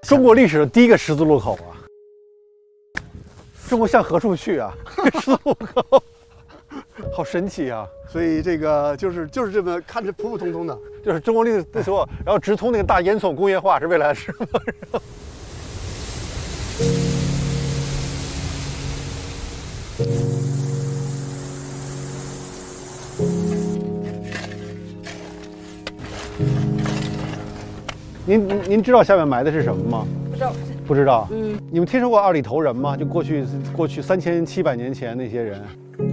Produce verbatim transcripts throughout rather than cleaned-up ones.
中国历史的第一个十字路口啊！中国向何处去啊？十字路口，好神奇啊！ 所以这个就是就是这么看着普普通通的， 就是中国历史那时候，然后直通那个大烟囱工业化是未来的事吗？您您您知道下面埋的是什么吗？ 不知道。 不知道。 嗯。 你们听说过二里头人吗？就过去过去三千七百年前那些人。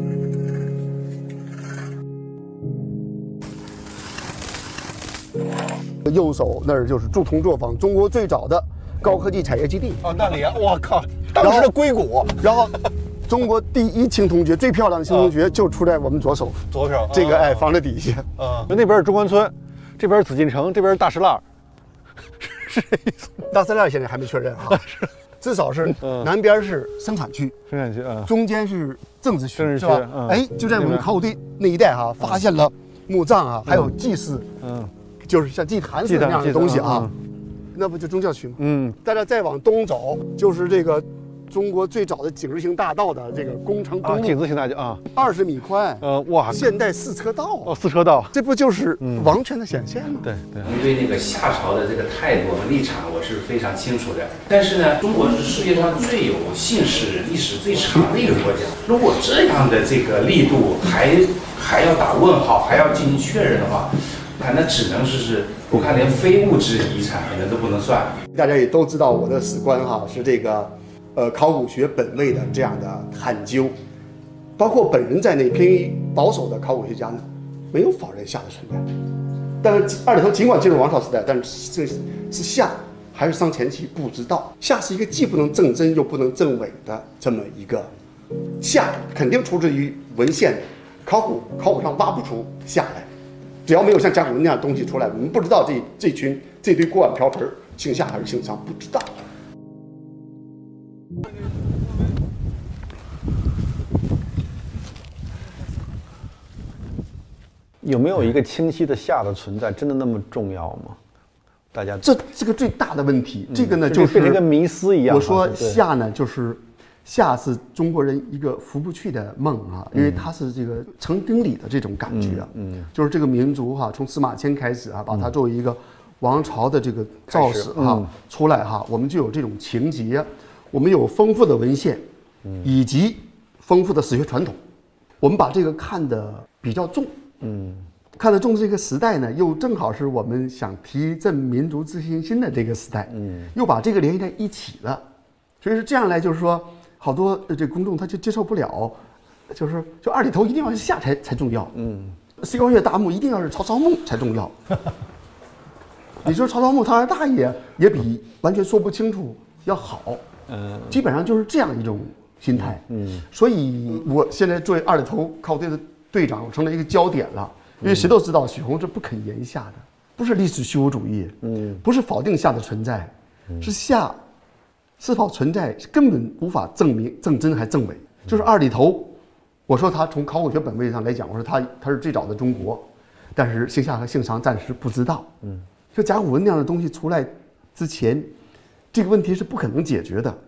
右手那儿就是铸铜作坊，中国最早的高科技产业基地。 哦，那里啊，我靠，当时的硅谷。 然后，中国第一青铜爵，最漂亮的青铜爵就出在我们左手， 左手这个哎房子底下。 啊，那边是中关村，这边是紫禁城，这边是大石栏。是这意思。 大石栏现在还没确认啊，至少是南边是生产区， 生产区啊， 中间是政治区， 政治区是吧？哎，就在我们考古队那一带哈，发现了墓葬啊，还有祭祀，嗯。就是像祭坛寺那样的东西啊，嗯、那不就宗教区吗？嗯，在这再往东走，就是这个中国最早的井字形大道的这个工程公路， 啊、井字形大道啊， 二十米宽， 呃，哇， 现代四车道哦，四车道， 这不就是王权的显现吗？ 嗯、对对。 您对那个夏朝的这个态度和立场，我是非常清楚的。但是呢，中国是世界上最有姓氏历史最长的一个国家，如果这样的这个力度还还要打问号，还要进行确认的话。那只能是是，我看连非物质遗产可能都不能算。 大家也都知道我的史观哈是这个，呃，考古学本位的这样的探究，包括本人在内，偏于保守的考古学家呢，没有否认夏的存在。但是二里头尽管进入王朝时代，但是这是夏还是商前期不知道。夏是一个既不能证真又不能证伪的这么一个，夏肯定出自于文献，考古考古上挖不出夏来。只要没有像甲骨文那样的东西出来，我们不知道这这群这堆锅碗瓢盆姓夏还是姓商，不知道。 有没有一个清晰的夏的存在，真的那么重要吗？大家这这个最大的问题，嗯、这个呢就是变成跟迷思一样。 我说夏呢，就是夏是中国人一个拂不去的梦啊，因为它是这个成定理的这种感觉啊，嗯，嗯就是这个民族哈、啊，从司马迁开始啊，把它作为一个王朝的这个造始哈、啊嗯、出来哈、啊，我们就有这种情节，我们有丰富的文献，嗯，以及丰富的史学传统，我们把这个看得比较重，嗯，看得重的这个时代呢，又正好是我们想提振民族自信心的这个时代，嗯，又把这个联系在一起了，所以是这样来，就是说。好多这公众他就接受不了，就是就二里头一定要是夏才才重要，嗯，西高岳大墓一定要是曹操墓才重要。你说曹操墓、曹二大爷也比完全说不清楚要好，嗯，基本上就是这样一种心态，嗯，所以我现在作为二里头考古队的队长，我成了一个焦点了，因为谁都知道许宏是不肯言夏的，不是历史虚无主义，嗯，不是否定夏的存在，是夏。是否存在根本无法证明证真还证伪，就是二里头，我说他从考古学本位上来讲，我说他他是最早的中国，但是姓夏和姓商暂时不知道。嗯，就甲骨文那样的东西出来之前，这个问题是不可能解决的。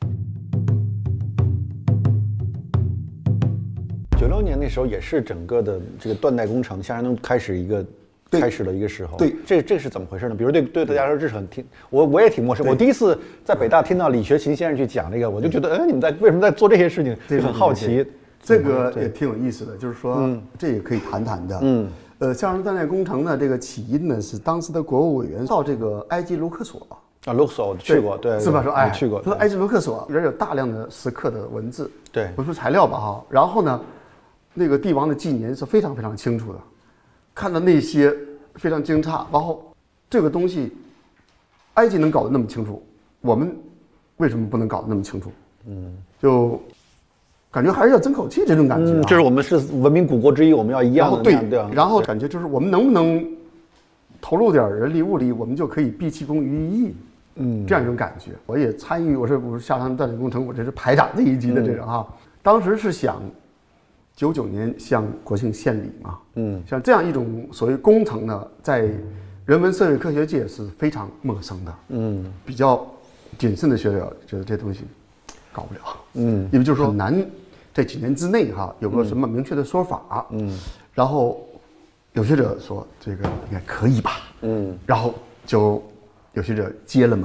九六年那时候也是整个的这个断代工程，夏山东开始一个。开始的一个时候， 对， 这这是怎么回事呢？比如对对大家说这是很听，我我也挺陌生。我第一次在北大听到李学勤先生去讲这个，我就觉得，哎，你们在为什么在做这些事情？就很好奇。 这个也挺有意思的，就是说，嗯、这也可以谈谈的。嗯，呃，夏山东断代工程呢，这个起因呢是当时的国务委员到这个埃及卢克索啊，卢克索我去过，对， 是吧？说哎， 去过。 说埃及卢克索里边有大量的石刻的文字， 对， 文书材料吧哈。然后呢，那个帝王的纪年是非常非常清楚的，看到那些。非常惊诧，然后这个东西，埃及能搞得那么清楚，我们为什么不能搞得那么清楚？嗯，就感觉还是要争口气这种感觉、啊。 嗯，就是我们是文明古国之一，我们要一样的。 对对。然后感觉就是我们能不能投入点人力物力，我们就可以毕其功于一役。嗯，这样一种感觉。我也参与，我是我是夏山东断代工程，我这是排长这一级的这个哈、嗯。当时是想。九九年向国庆献礼嘛，嗯，像这样一种所谓工程呢，在人人文社会科学界是非常陌生的，嗯，比较谨慎的学者觉得这东西搞不了，嗯，因为就是说很难在几年之内哈有个什么明确的说法，嗯，然后有学者说这个应该可以吧，嗯，然后就有学者接了嘛。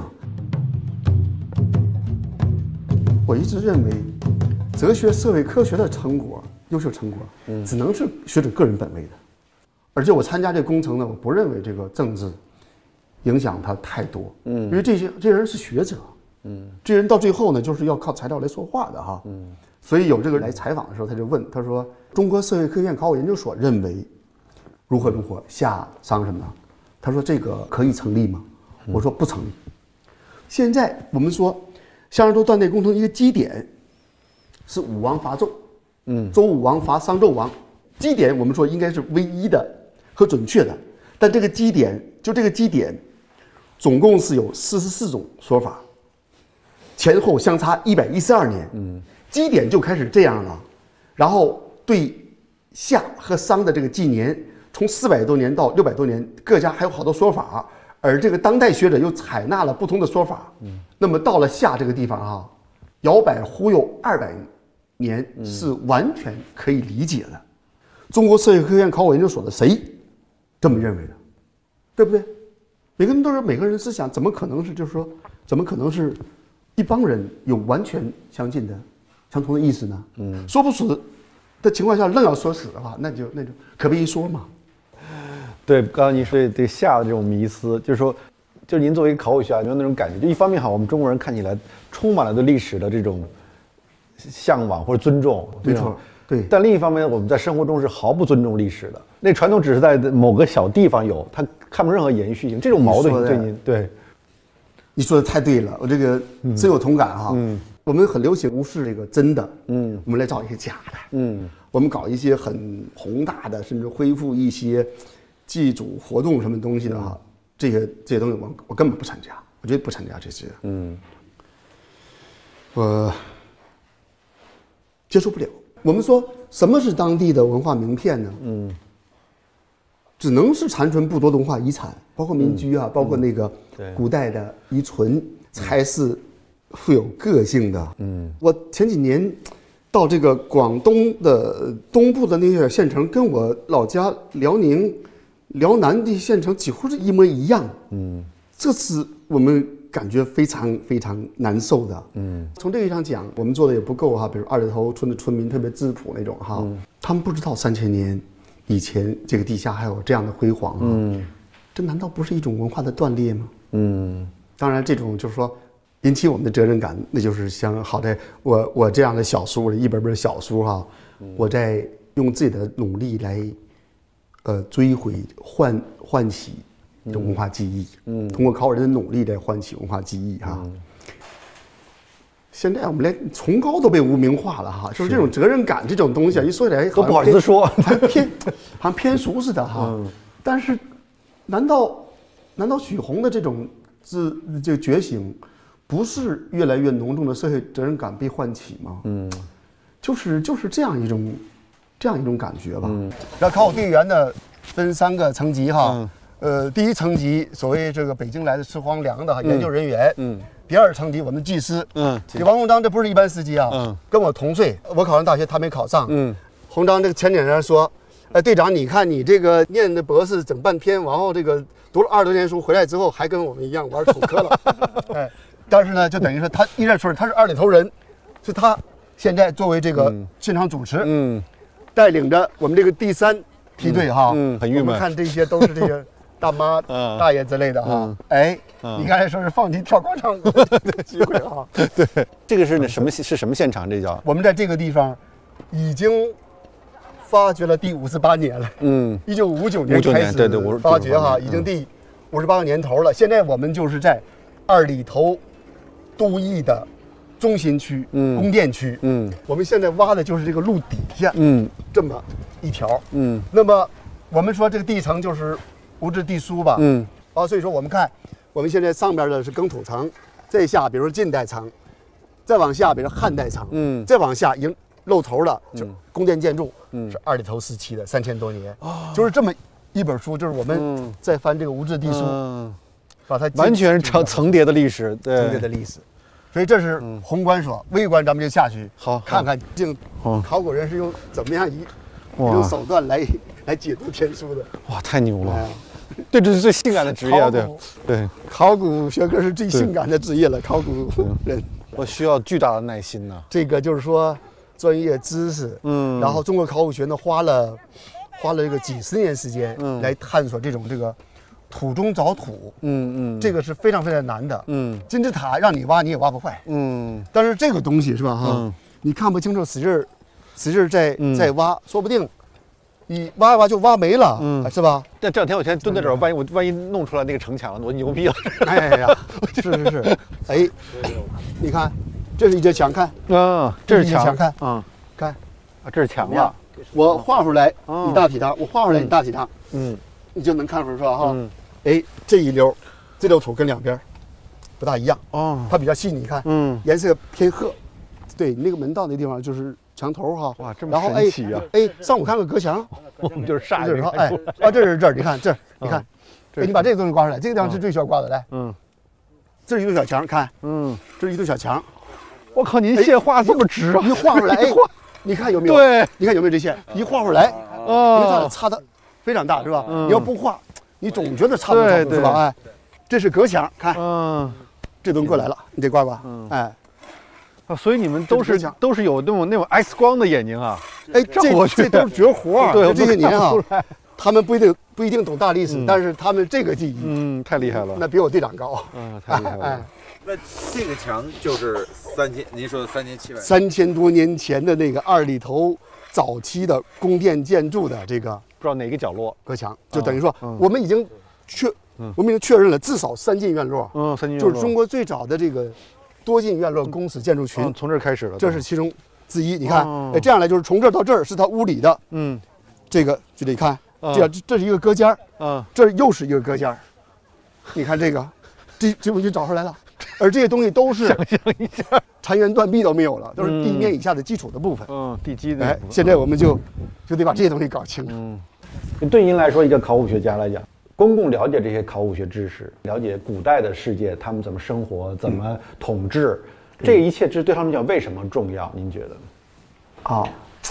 我一直认为，哲学社会科学的成果，优秀成果，嗯，只能是学者个人本位的。而且我参加这个工程呢，我不认为这个政治影响它太多，嗯，因为这些这些人是学者，嗯，这些人到最后呢，就是要靠材料来说话的哈，嗯，所以有这个来采访的时候，他就问，他说：“中国社会科学院考古研究所认为如何如何夏商什么的？”他说：“这个可以成立吗？”我说：“不成立。”现在我们说。夏商周断代工程一个基点是武王伐纣，嗯，周武王伐商纣王，基点我们说应该是唯一的和准确的，但这个基点就这个基点，总共是有四十四种说法，前后相差一百一十二年，嗯，基点就开始这样了，然后对夏和商的这个纪年，从四百多年到六百多年，各家还有好多说法。而这个当代学者又采纳了不同的说法，嗯，那么到了夏这个地方啊，摇摆忽悠二百年是完全可以理解的。中国社会科学院考古研究所的谁这么认为的，对不对？每个人都是每个人思想，怎么可能是就是说，怎么可能是一帮人有完全相近的、相同的意思呢？嗯，说不死的情况下，愣要说死的话，那就那就可不可以说嘛？ 对，刚刚您说对夏的这种迷思，就是说，就是您作为考古学家，有没有那种感觉？就一方面好，我们中国人看起来充满了对历史的这种向往或者尊重， 没错，对。 但另一方面，我们在生活中是毫不尊重历史的，那传统只是在某个小地方有，它看不出任何延续性。这种矛盾对您，对， 你说的太对了，我这个深有同感哈。嗯，我们很流行无视这个真的，嗯，我们来找一些假的，嗯，我们搞一些很宏大的，甚至恢复一些。祭祖活动什么东西的哈，这些这些东西我我根本不参加，我绝对不参加这些。嗯，我接受不了。我们说什么是当地的文化名片呢？嗯，只能是残存不多的文化遗产，包括民居啊，嗯、包括那个古代的遗存，嗯、才是富有个性的。嗯，我前几年到这个广东的东部的那些县城，跟我老家辽宁。辽南的县城几乎是一模一样，嗯，这是我们感觉非常非常难受的，嗯，从这个意义上讲，我们做的也不够哈，比如二里头村的村民特别质朴那种哈，嗯、他们不知道三千年以前这个地下还有这样的辉煌啊，嗯，这难道不是一种文化的断裂吗？嗯，当然这种就是说引起我们的责任感，那就是像好在我我这样的小书，一本本小书哈，嗯、我在用自己的努力来。呃，追回唤唤起这种文化记忆，嗯，通过考古人的努力来唤起文化记忆哈。嗯、现在我们连崇高都被污名化了哈，就是这种责任感这种东西啊，一说起来都不好意思说， 还偏好像偏俗似的哈。嗯、但是，难道难道许宏的这种自这个觉醒，不是越来越浓重的社会责任感被唤起吗？嗯，就是就是这样一种。这样一种感觉吧。嗯，然后考古队员呢，分三个层级哈。嗯。呃，第一层级所谓这个北京来的吃荒粮的哈、嗯、研究人员。嗯。第二层级我们技师。嗯。这王鸿章这不是一般司机啊。嗯。跟我同岁，我考上大学，他没考上。嗯。鸿章这个前脸上说，呃，队长，你看你这个念的博士整半天，然后这个读了二十多年书回来之后，还跟我们一样玩土科了。哎，但是呢，就等于说他一直说他是二里头人，是他现在作为这个现场主持。嗯。带领着我们这个第三梯队哈， 嗯，很郁闷。 我们看这些都是这个大妈、大爷之类的哈。哎，你刚才说是放弃跳广场舞的机会哈。 对，这个是什么是什么现场？这叫我们在这个地方已经发掘了第五十八年了。嗯，一九五九年开始对对发掘哈，已经第五十八个年头了。现在我们就是在二里头都邑的。中心区，嗯，宫殿区，嗯，我们现在挖的就是这个路底下，嗯，这么一条，嗯，那么我们说这个地层就是无质地书吧，嗯，啊，所以说我们看，我们现在上边的是耕土层，再下比如说近代层，再往下比如说汉代层，嗯，再往下已经露头了，就宫殿建筑，嗯，是二里头时期的三千多年，哦，就是这么一本书，就是我们在翻这个无字地书， 嗯， 把它完全层层叠的历史，对， 层叠的历史。所以这是宏观说，微观咱们就下去好看看这考古人是用怎么样一用手段来来解读天书的。 哇，太牛了！对，这是最性感的职业，对对。 考古学科是最性感的职业了，考古人。 我需要巨大的耐心呢。 这个就是说专业知识，嗯，然后中国考古学呢花了花了这个几十年时间，嗯，来探索这种这个土中找土，嗯嗯，这个是非常非常难的，嗯，金字塔让你挖你也挖不坏，嗯，但是这个东西是吧哈，嗯、你看不清楚，使劲儿使劲儿在在挖，说不定你挖一挖就挖没了，嗯，是吧？ 但这两天我先蹲在这儿，万一我万一弄出来那个城墙了，我牛逼了！ 哎呀，是是是，哎，你看，这是一节墙，看啊，这是墙，看啊， 看啊，这是墙了。 我画出来一大体汤，我画出来一大体汤，嗯，你就能看出来是吧？哈，哎，这一溜，这溜土跟两边不大一样哦，它比较细，你看，嗯，颜色偏褐，对，那个门道那地方就是墙头哈， 哇，这么神奇啊！ 哎，上午看个隔墙， 我们就是煞这哎，啊，这是这儿，你看这儿，你看，哎，你把这个东西刮出来，这个地方是最需要刮的，来，嗯，这是一堵小墙，看，嗯，这是一堵小墙， 我靠，您线画这么直啊！ 一画出来，哎，你看有没有？ 对， 你看有没有这线？一画出来，因为它差的非常大，是吧？你要不画，你总觉得差不多，是吧？哎，这是隔墙，看，嗯，这东西过来了，你得刮刮，哎。 啊，所以你们都是都是有那种那种 X 光的眼睛啊！ 哎，这这都是绝活啊！ 对， 这些年啊，他们不一定不一定懂大历史，但是他们这个技艺， 嗯，太厉害了， 那比我队长高。 嗯，太厉害了。哎， 那这个墙就是三千，您说的三千七百， 三千多年前的那个二里头早期的宫殿建筑的这个不知道哪个角落隔墙，就等于说我们已经确我们已经确认了至少三进院落， 嗯，三进院落就是中国最早的这个。多进院落宫室建筑群， 从这儿开始了， 这是其中之一。你看，哎，这样来就是从这儿到这儿是它屋里的，嗯，这个就得看，这样这是一个隔间儿，嗯，这又是一个隔间儿。你看这个，这这我就找出来了。而这些东西都是想象一下， 残垣断壁都没有了，都是地面以下的基础的部分， 嗯，地基的。 哎，现在我们就就得把这些东西搞清楚。 嗯，对您来说，一个考古学家来讲。公共了解这些考古学知识，了解古代的世界，他们怎么生活，怎么统治，嗯、这一切知识对他们讲为什么重要？您觉得？ 啊，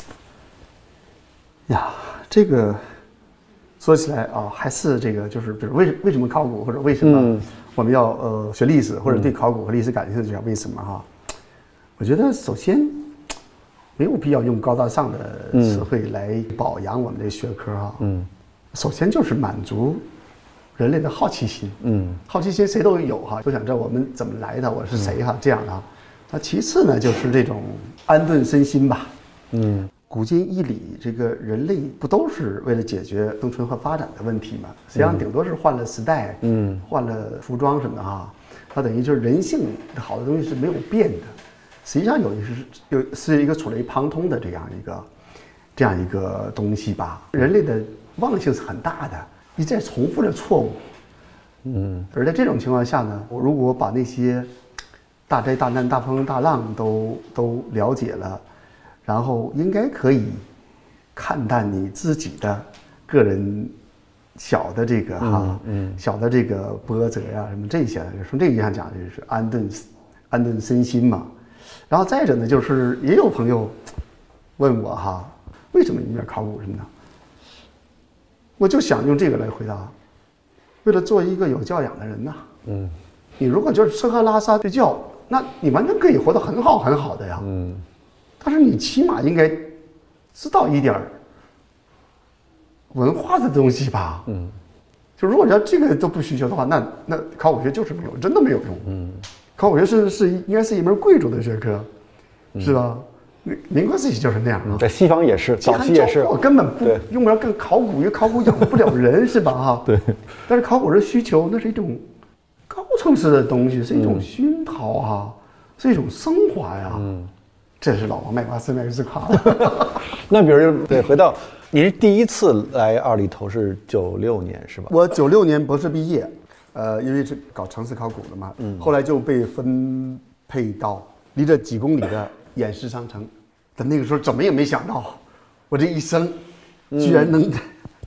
呀，这个说起来啊，还是这个，就是比如为为什么考古，或者为什么我们要呃学历史，或者对考古和历史感兴趣，为什么哈？我觉得首先没有必要用高大上的词汇来表扬我们这学科哈。嗯，首先就是满足人类的好奇心，嗯，好奇心谁都有哈，都想知道我们怎么来的，我是谁哈，这样的。那其次呢，就是这种安顿身心吧，嗯，古今一理，这个人类不都是为了解决生存和发展的问题吗？实际上顶多是换了时代，嗯，换了服装什么的哈，它等于就是人性好的东西是没有变的，实际上有一是有是一个触类旁通的这样一个这样一个东西吧。人类的忘性是很大的，一再重复着错误，嗯，而在这种情况下呢，我如果把那些大灾大难大风大浪都都了解了，然后应该可以看淡你自己的个人小的这个哈，嗯，嗯小的这个波折呀、啊、什么这些，从这个意义上讲就是安顿安顿身心嘛。然后再者呢，就是也有朋友问我哈，为什么你们要考古什么的？我就想用这个来回答，为了做一个有教养的人呐。嗯，你如果就是吃喝拉撒睡觉，那你完全可以活得很好很好的呀。嗯，但是你起码应该知道一点文化的东西吧。嗯，就如果要这个都不需求的话，那那考古学就是没有，真的没有用。嗯，考古学是是应该是一门贵族的学科，是吧？民国时期就是那样啊， 在西方也是，早期也是， 我根本不用不着跟考古，因为考古养不了人，是吧？哈， 对。 但是考古的需求，那是一种高层次的东西，是一种熏陶啊，是一种升华呀。嗯，这是老王卖瓜，自卖自夸。 那比如对，回到您第一次来二里头是九六年是吧？ 我九六年博士毕业，呃，因为是搞城市考古的嘛，嗯，后来就被分配到离这几公里的偃师商城。但那个时候怎么也没想到，我这一生居然能、嗯、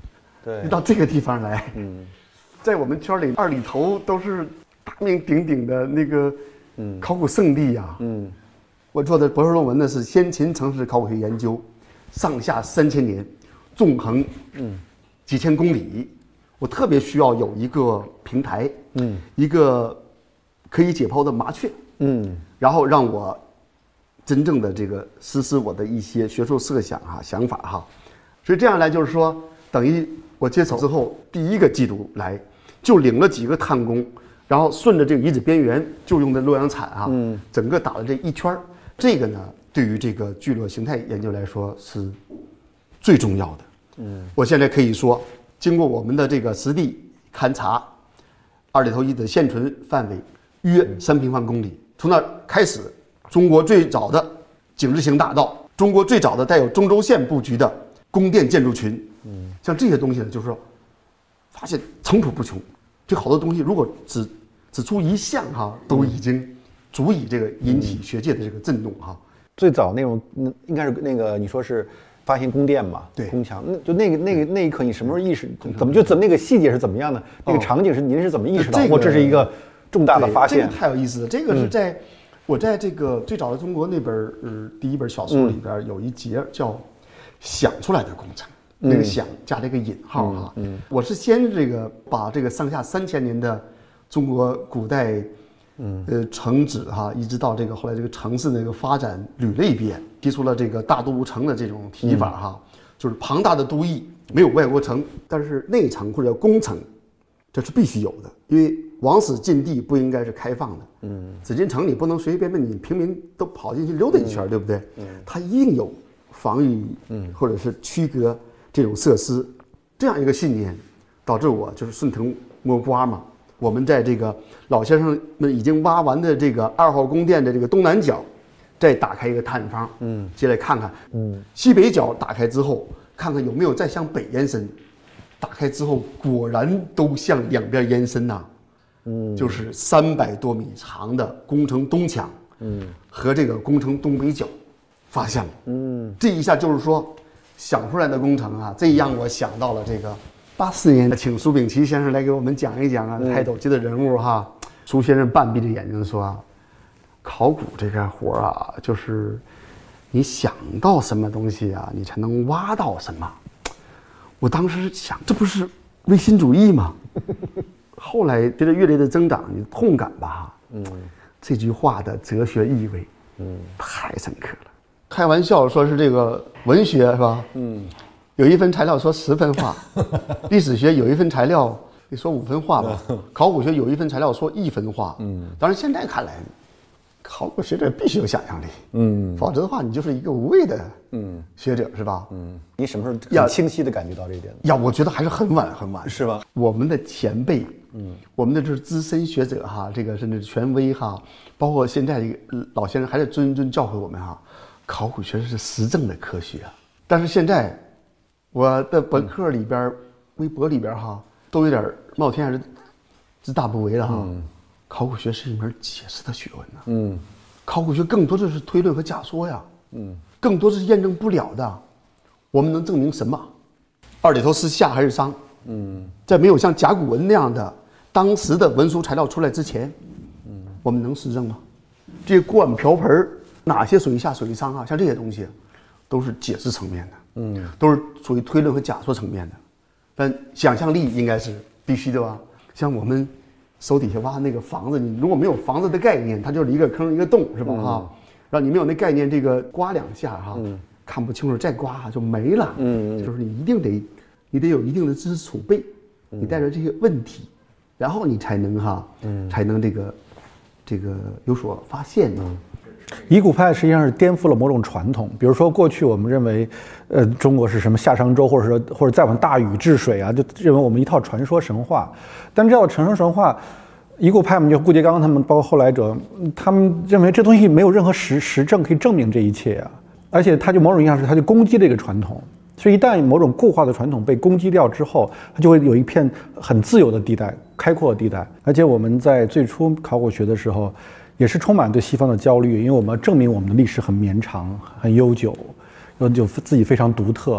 对， 到这个地方来，嗯，在我们圈里，二里头都是大名鼎鼎的那个考古圣地呀、啊。嗯，我做的博士论文呢是先秦城市考古学研究，上下三千年，纵横嗯几千公里。我特别需要有一个平台，嗯，一个可以解剖的麻雀，嗯，然后让我真正的这个实施我的一些学术设想哈、想法哈。所以这样来就是说，等于我接手之后，第一个季度来就领了几个探工，然后顺着这个遗址边缘就用的洛阳铲啊，嗯，整个打了这一圈儿。这个呢，对于这个聚落形态研究来说是最重要的。嗯，我现在可以说。经过我们的这个实地勘察，二里头遗址现存范围约三平方公里。从那儿开始，中国最早的井字形大道，中国最早的带有中轴线布局的宫殿建筑群，嗯，像这些东西呢，就是说，发现层出不穷。这好多东西，如果只只出一项哈，都已经足以这个引起学界的这个震动哈。 最早那种，应该是那个你说是。发现宫殿嘛， 对， 宫墙，那就那个那个那一刻，你什么时候意识？怎么就怎么那个细节是怎么样的？那个场景是您是怎么意识到？我这是一个重大的发现。 这个太有意思了。这个是在我在这个最早的中国那本呃第一本小说里边有一节叫“想出来的工程”，那个“想”加了一个引号哈。嗯，我是先这个把这个上下三千年的中国古代。嗯，呃，城址哈，一直到这个后来这个城市那个发展捋了一遍，提出了这个大都无城的这种提法哈，嗯、就是庞大的都邑没有外国城，但是内城或者宫城，这是必须有的，因为王室禁地不应该是开放的，嗯，紫禁城你不能随随便便你平民都跑进去溜达一圈，嗯、对不对？嗯，它一定有防御，嗯，或者是区隔这种设施，这样一个信念，导致我就是顺藤摸瓜嘛。我们在这个老先生们已经挖完的这个二号宫殿的这个东南角，再打开一个探方，嗯，进来看看，嗯，西北角打开之后，看看有没有再向北延伸。打开之后，果然都向两边延伸呐、啊，嗯，就是三百多米长的宫城东墙，嗯，和这个宫城东北角发现了，嗯，这一下就是说想出来的工程啊，这让我想到了这个。八四年，请苏秉琦先生来给我们讲一讲啊，泰斗级的人物哈。苏先生半闭着眼睛说：“考古这个活啊，就是你想到什么东西啊，你才能挖到什么。”我当时想，这不是唯心主义吗？后来随着阅历的增长，你痛感吧，嗯，这句话的哲学意味，嗯，太深刻了。开玩笑说是这个文学是吧？嗯。有一份材料说十分话，历史学有一份材料你说五分话吧，考古学有一份材料说一分话。嗯，当然现在看来，考古学者必须有想象力，嗯，否则的话你就是一个无谓的嗯学者是吧？嗯， 你什么时候很清晰的感觉到这一点？ 呀，我觉得还是很晚很晚， 是吧？ 我们的前辈，嗯，我们的就是资深学者哈，这个甚至权威哈，包括现在这个老先生还在谆谆教诲我们哈，考古学是实证的科学啊，但是现在。我的博客里边、微博里边哈，都有点冒天下之之大不韪了哈。嗯、考古学是一门解释的学问呐、啊。嗯，考古学更多的是推论和假说呀。嗯，更多是验证不了的。我们能证明什么？二里头是夏还是商？嗯，在没有像甲骨文那样的当时的文书材料出来之前，嗯，我们能实证吗？这些锅碗瓢盆哪些属于夏，属于商啊？像这些东西，都是解释层面的。嗯，都是属于推论和假说层面的，但想象力应该是必须的吧？像我们手底下挖那个房子，你如果没有房子的概念，它就是一个坑一个洞，是吧？哈、嗯，然后你没有那概念，这个刮两下哈，嗯、看不清楚，再刮就没了。嗯，就是你一定得，你得有一定的知识储备，你带着这些问题，然后你才能哈，嗯，才能这个这个有所发现呢。嗯遗骨派实际上是颠覆了某种传统，比如说过去我们认为，呃，中国是什么夏商周，或者说或者再往大禹治水啊，就认为我们一套传说神话。但这套传说神话，遗骨派我们就顾颉刚他们，包括后来者，他们认为这东西没有任何实实证可以证明这一切啊，而且它就某种意义上是它就攻击这个传统。所以一旦某种固化的传统被攻击掉之后，它就会有一片很自由的地带、开阔的地带。而且我们在最初考古学的时候。也是充满对西方的焦虑，因为我们要证明我们的历史很绵长、很悠久，有有自己非常独特，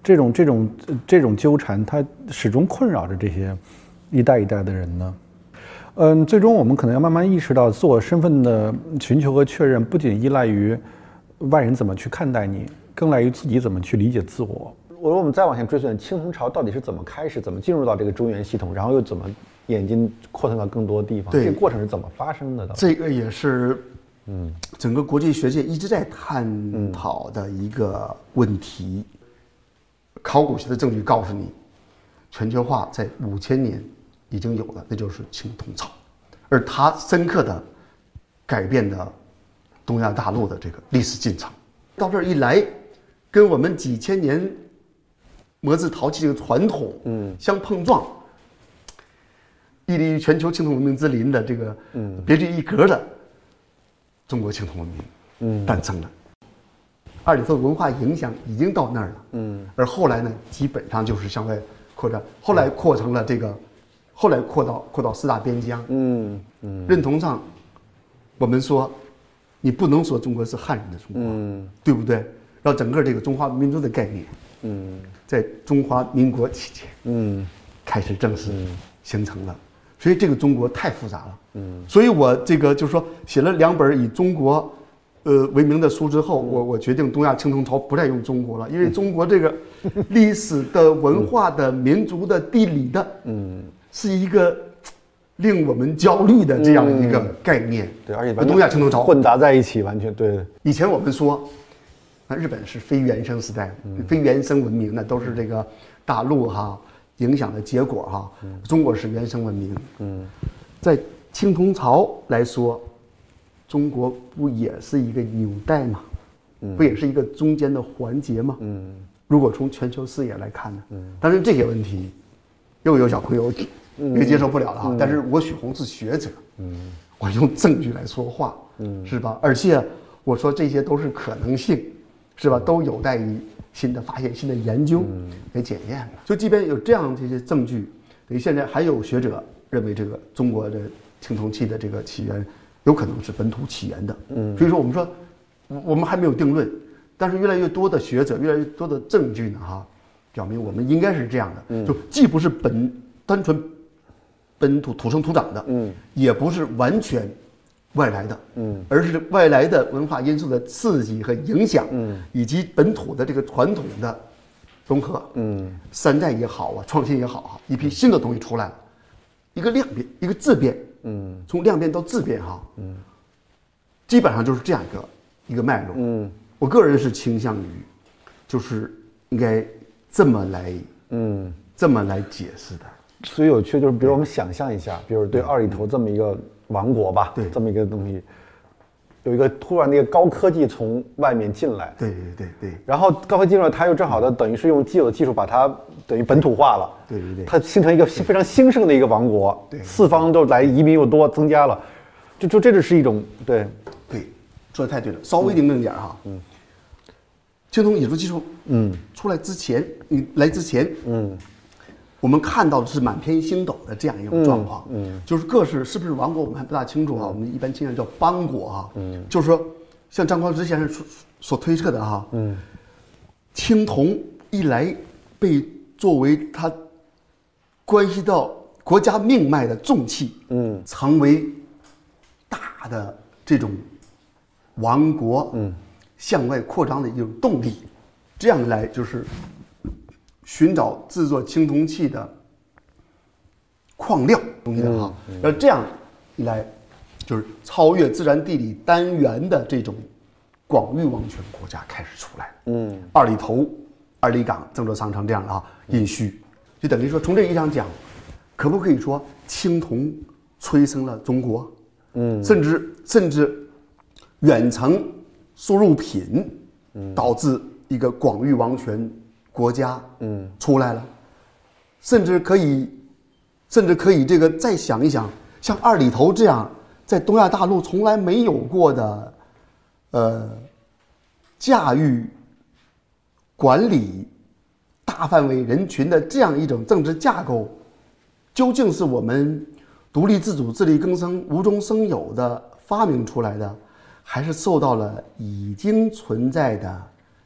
这种这种这种纠缠，它始终困扰着这些一代一代的人呢？嗯，最终我们可能要慢慢意识到，自我身份的寻求和确认，不仅依赖于外人怎么去看待你，更赖于自己怎么去理解自我。我说我们再往前追溯，青铜朝到底是怎么开始，怎么进入到这个中原系统，然后又怎么眼睛扩散到更多地方？这个过程是怎么发生的？ 这个也是，嗯，整个国际学界一直在探讨的一个问题。嗯、考古学的证据告诉你，全球化在五千年已经有了，那就是青铜朝，而它深刻的改变了东亚大陆的这个历史进程。到这儿一来，跟我们几千年磨制陶器这个传统嗯相碰撞，屹立于全球青铜文明之林的这个嗯别具一格的中国青铜文明嗯诞生了。二里头的文化影响已经到那儿了，嗯，而后来呢，基本上就是向外扩展，后来扩成了这个，后来扩到扩到四大边疆，嗯嗯，认同上，我们说，你不能说中国是汉人的中国，嗯，对不对？然后整个这个中华民族的概念，嗯，在中华民国期间，嗯，开始正式形成了，所以这个中国太复杂了，嗯，所以我这个就是说写了两本以中国。呃，为名的书之后，我我决定东亚青铜朝不再用中国了，因为中国这个历史的、文化的、民族的、地理的，嗯，是一个令我们焦虑的这样一个概念。嗯、 对，而且东亚青铜朝混杂在一起，完全对。 以前我们说，那日本是非原生时代，嗯、非原生文明，那都是这个大陆哈影响的结果哈。嗯、中国是原生文明。嗯，在青铜朝来说。中国不也是一个纽带吗？嗯、不也是一个中间的环节吗？嗯，如果从全球视野来看呢？嗯，当然这些问题，又有小朋友也接受不了了哈。嗯、但是我许宏是学者，嗯，我用证据来说话，嗯，是吧？而且我说这些都是可能性，是吧？都有待于新的发现、新的研究来检验的。就即便有这样这些证据，等于现在还有学者认为这个中国的青铜器的这个起源。有可能是本土起源的，嗯，所以说我们说，我们还没有定论，但是越来越多的学者，越来越多的证据呢，哈，表明我们应该是这样的，嗯，就既不是本单纯本土土生土长的，嗯，也不是完全外来的，嗯，而是外来的文化因素的刺激和影响，嗯，以及本土的这个传统的融合，嗯，山寨也好啊，创新也好哈，一批新的东西出来了，一个量变，一个质变。嗯，从量变到质变哈，嗯，基本上就是这样一个一个脉络。嗯，我个人是倾向于，就是应该这么来，嗯，这么来解释的。 最有趣就是，比如我们想象一下，比如对二里头这么一个王国吧，对，这么一个东西，有一个突然的一个高科技从外面进来， 对对对对， 然后高科技进来，它又正好的等于是用既有的技术把它等于本土化了。 对对对， 它形成一个非常兴盛的一个王国，对，四方都来移民又多，增加了，就就这就是一种对对，说的太对了，稍微订正点哈，嗯，青铜冶铸技术，嗯，出来之前，你来之前，嗯，我们看到的是满天星斗的这样一种状况，嗯，嗯就是各是是不是王国我们还不大清楚啊，嗯、我们一般倾向叫邦国哈，嗯，就是说像张匡之先生所推测的哈，嗯，青铜一来被作为它。关系到国家命脉的重器，嗯，成为大的这种王国，嗯，向外扩张的一种动力，这样一来就是寻找制作青铜器的矿料东西的哈，而这样一来就是超越自然地理单元的这种广域王权国家开始出来了，嗯，二里头、二里岗、郑州商城这样的啊，殷墟。就等于说，从这个意义上讲，可不可以说青铜催生了中国？嗯，甚至甚至远程输入品，嗯，导致一个广域王权国家，嗯，出来了，甚至可以，甚至可以这个再想一想，像二里头这样在东亚大陆从来没有过的，呃，驾驭、管理。大范围人群的这样一种政治架构，究竟是我们独立自主、自力更生、无中生有的发明出来的，还是受到了已经存在的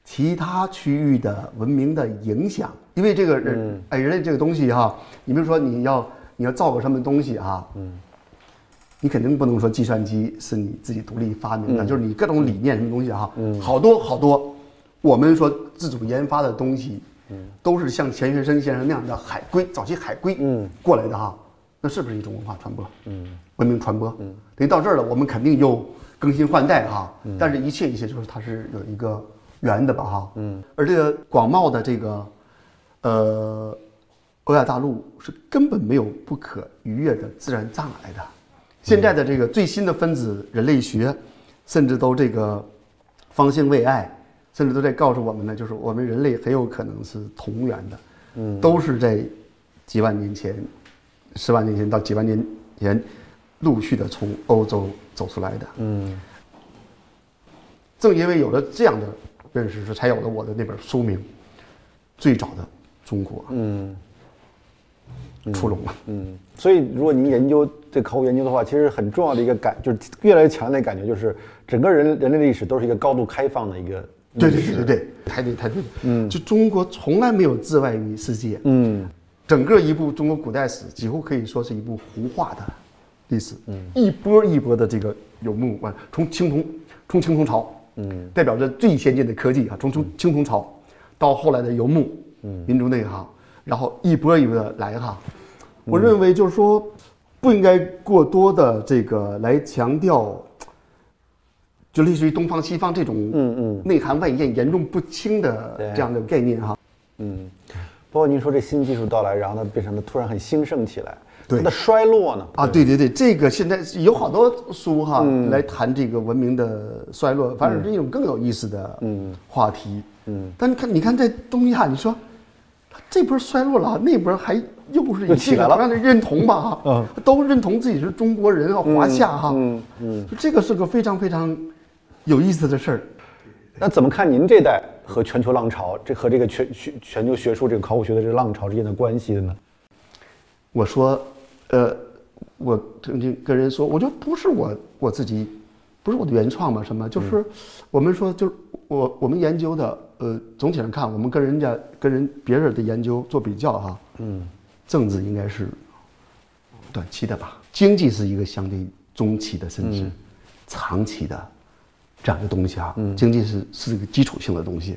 其他区域的文明的影响。因为这个人，嗯、哎，人类这个东西哈，你比如说你要你要造个什么东西哈，嗯，你肯定不能说计算机是你自己独立发明的，嗯、就是你各种理念什么东西哈，嗯，好多好多，我们说自主研发的东西，嗯，都是像钱学森先生那样的海归，早期海归，嗯，过来的哈，那是不是一种文化传播？嗯，文明传播，嗯，等于到这儿了，我们肯定又更新换代哈，嗯，但是一切一切就是它是有一个圆的吧哈，嗯，而这个广袤的这个。呃，欧亚大陆是根本没有不可逾越的自然障碍的。现在的这个最新的分子人类学，甚至都这个方兴未艾，甚至都在告诉我们呢，就是我们人类很有可能是同源的，嗯，都是在几万年前、十万年前到几万年前陆续的从欧洲走出来的。嗯，正因为有了这样的认识，才有了我的那本书名，最早的。中国，嗯，出笼了， 嗯，所以如果您研究这考古研究的话，其实很重要的一个感，就是越来越强烈的感觉，就是整个人人类历史都是一个高度开放的一个， 对对对对对，太对太对，嗯，就中国从来没有自外于世界，嗯，整个一部中国古代史几乎可以说是一部胡化的历史，嗯，一波一波的这个游牧啊，从青铜从青铜朝，嗯，代表着最先进的科技啊，从从青铜朝到后来的游牧。嗯，民族内哈，然后一波一波的来哈，我认为就是说，不应该过多的这个来强调，就类似于东方西方这种嗯嗯内涵外艳、严重不清的这样的概念哈。 嗯，包括您说这新技术到来，然后它变成了突然很兴盛起来，它的衰落呢？ 啊，对对对，这个现在有好多书哈、嗯、来谈这个文明的衰落，反而是一种更有意思的嗯话题。嗯，但你看，你看在东亚，你说。这波衰落了，那波还又是以这个同样的认同吧，嗯，都认同自己是中国人啊，华夏哈，嗯嗯，这个是个非常非常有意思的事儿。 那怎么看您这代和全球浪潮，这和这个全全全球学术这个考古学的这个浪潮之间的关系的呢？ 我说，呃，我曾经跟人说，我觉得不是我我自己，不是我的原创嘛，什么，就是我们说，就是我我们研究的。呃，总体上看，我们跟人家、跟人别人的研究做比较哈，嗯，政治应该是短期的吧，经济是一个相对中期的，甚至长期的这样一个东西啊。嗯，经济是是一个基础性的东西，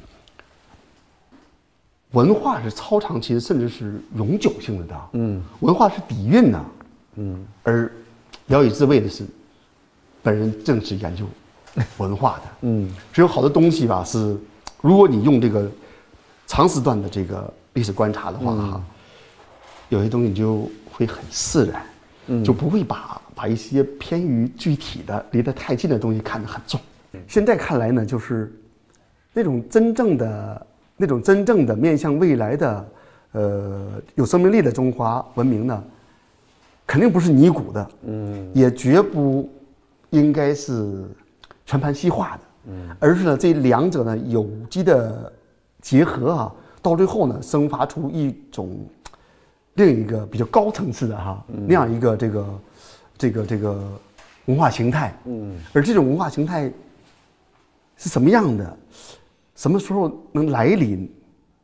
文化是超长期的，甚至是永久性的。嗯，文化是底蕴的。嗯，而聊以自慰的是，本人正是研究文化的。嗯，只有好多东西吧是。如果你用这个长时段的这个历史观察的话，哈、嗯，有些东西你就会很释然，嗯，就不会把把一些偏于具体的、离得太近的东西看得很重。现在看来呢，就是那种真正的、那种真正的面向未来的，呃，有生命力的中华文明呢，肯定不是泥古的，嗯，也绝不应该是全盘西化的。嗯，而是呢，这两者呢有机的结合啊，到最后呢，生发出一种另一个比较高层次的哈，嗯、那样一个这个这个这个文化形态。嗯，而这种文化形态是什么样的，什么时候能来临，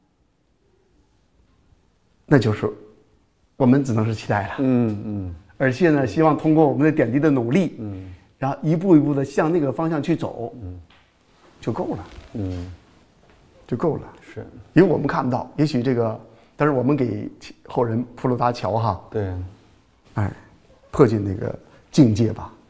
那就是我们只能是期待了。嗯嗯，而且呢，希望通过我们的点滴的努力，嗯。然后一步一步的向那个方向去走，嗯，就够了，嗯，就够了。 是， 因为我们看不到，也许这个，但是我们给后人铺了搭桥哈， 对， 哎，破进那个境界吧。